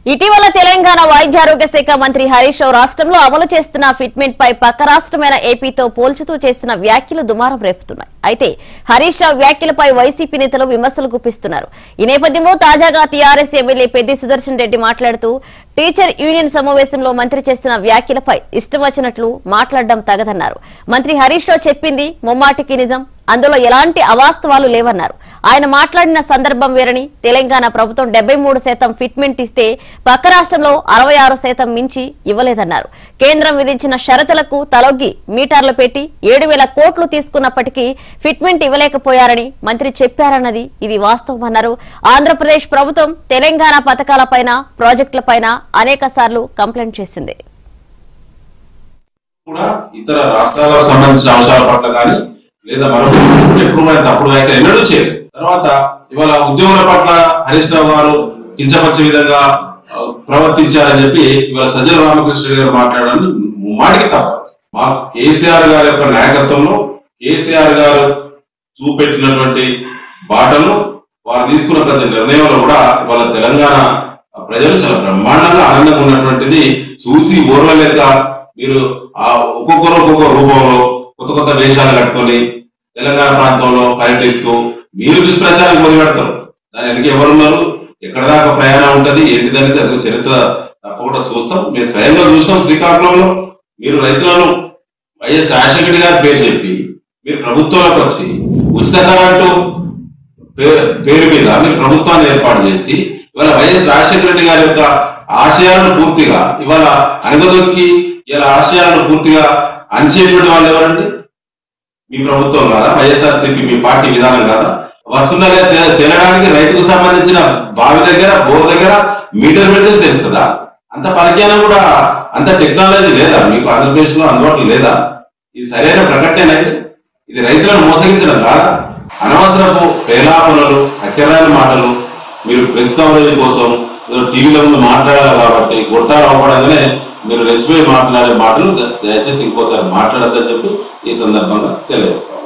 ఇటీవల తెలంగాణ వైద్యారోగ్య శాఖ మంత్రి హరీష్ రావు రాష్ట్రంలో అమలు చేస్తున్న ఫిట్మెంట్ పై పక్క రాష్ట్రమైన ఏపీతో పోల్చుతూ చేసిన వ్యాఖ్యలు దుమారం రేపుతున్నాయి. అయితే హరీష్ రావు వ్యాఖ్యలపై వైసీపీ నేతలు విమర్శలు గుప్పిస్తున్నారు. ఈ నేపథ్యంలో తాజాగా టీఆర్ఎస్ ఎమ్మెల్యే పెద్ది సుదర్శన్ రెడ్డి మాట్లాడుతూ టీచర్ యూనియన్ సమావేశంలో మంత్రి చేసిన వ్యాఖ్యలపై ఇష్టం వచ్చినట్లు మాట్లాడడం తగదన్నారు. మంత్రి హరీష్ రావు చెప్పింది ముమ్మాటికి నిజం, అందులో ఎలాంటి అవాస్తవాలు లేవన్నారు. ఆయన మాట్లాడిన సందర్భం వేరని, తెలంగాణ ప్రభుత్వం 73% ఫిట్మెంట్ ఇస్తే పక్క రాష్ట్రంలో 66% మించి ఇవ్వలేదన్నారు. కేంద్రం విధించిన షరతులకు తలొగ్గి మీటర్లు పెట్టి 7,000 కోట్లు తీసుకున్నప్పటికీ ఫిట్మెంట్ ఇవ్వలేకపోయారని మంత్రి చెప్పారన్నది ఇది వాస్తవమన్నారు. ఆంధ్రప్రదేశ్ ప్రభుత్వం తెలంగాణ పథకాలపైన ప్రాజెక్టులపైన అనేక సార్లు కంప్లైంట్ చేసింది. ఇతర రాష్ట్రాలకు సంబంధించిన అంశాల పట్ల కానీ లేదా మరొక ఇంప్రూవ్మెంట్ అప్పుడు అయితే ఎన్నడూ చేయలేదు. తర్వాత ఇవాళ ఉద్యోగుల పట్ల హరీష్ రావు గారు కించపరిచే విధంగా ప్రవర్తించారని చెప్పి ఇవాళ సజ్జల రామకృష్ణ గారు మాట్లాడడం మాటికి తప్ప. మా కేసీఆర్ గారి యొక్క నాయకత్వంలో కేసీఆర్ గారు చూపెట్టినటువంటి బాటలు వారు తీసుకున్న ప్రతి నిర్ణయంలో కూడా ఇవాళ తెలంగాణ ప్రజలు చాలా బ్రహ్మాండంగా ఆనందంగా ఉన్నటువంటిది చూసి ఓర్వలేక మీరు ఆ ఒక్కొక్కరు ఒక్కొక్క రూపంలో కొత్త కొత్త వేషాలు కట్టుకొని తెలంగాణ ప్రాంతంలో పర్యటిస్తూ మీరు దుష్ప్రచారం మొదలుపెడతారు. దాని వెనక ఎవరున్నారు, ఎక్కడ దాకా ప్రయాణం ఉంటది, ఏంటిదనేది అది చరిత్ర తప్పకుండా చూస్తాం. మేము స్వయంగా చూస్తాం. శ్రీకాకుళంలో మీరు రైతులను వైఎస్ రాజశేఖర గారి పేరు చెప్పి మీరు ప్రభుత్వంలోకి వచ్చి ఉచిత కరెంటు పేరు మీద మీరు ప్రభుత్వాన్ని ఏర్పాటు చేసి ఇవాళ వైఎస్ రాజశేఖర రెడ్డి గారి యొక్క ఆశయాలను పూర్తిగా ఇవాళ అనగదొక్కి ఇలా ఆశయాలను పూర్తిగా అణచేటువంటి వాళ్ళు ఎవరండి? మీ ప్రభుత్వం కాదా? వైఎస్ఆర్సీపీ మీ పార్టీ విధానం కాదా? వస్తుందగా తినడానికి రైతుకు సంబంధించిన బావి దగ్గర బోర్ దగ్గర మీటర్ పెడితే తెలుస్తుందా? అంత పరిజ్ఞానం కూడా అంత టెక్నాలజీ లేదా మీకు ఆంధ్రప్రదేశ్ లో అందుబాటులో లేదా? ఇది సరైన ప్రకటన. ఇది రైతులను మోసగించడం కాదా? అనవసరపు ప్రేలాపనలు అక్కరాని మాటలు మీరు ప్రెస్ కవరేజ్ కోసం టీవీలో ముందు మాట్లాడాలి కాబట్టి గొట్టాలు అవ్వడంగానే మీరు రెచ్చిపోయి మాట్లాడే మాటలు దయచేసి ఇంకోసారి మాట్లాడద్దని చెప్పి ఈ సందర్భంగా తెలియజేస్తాం.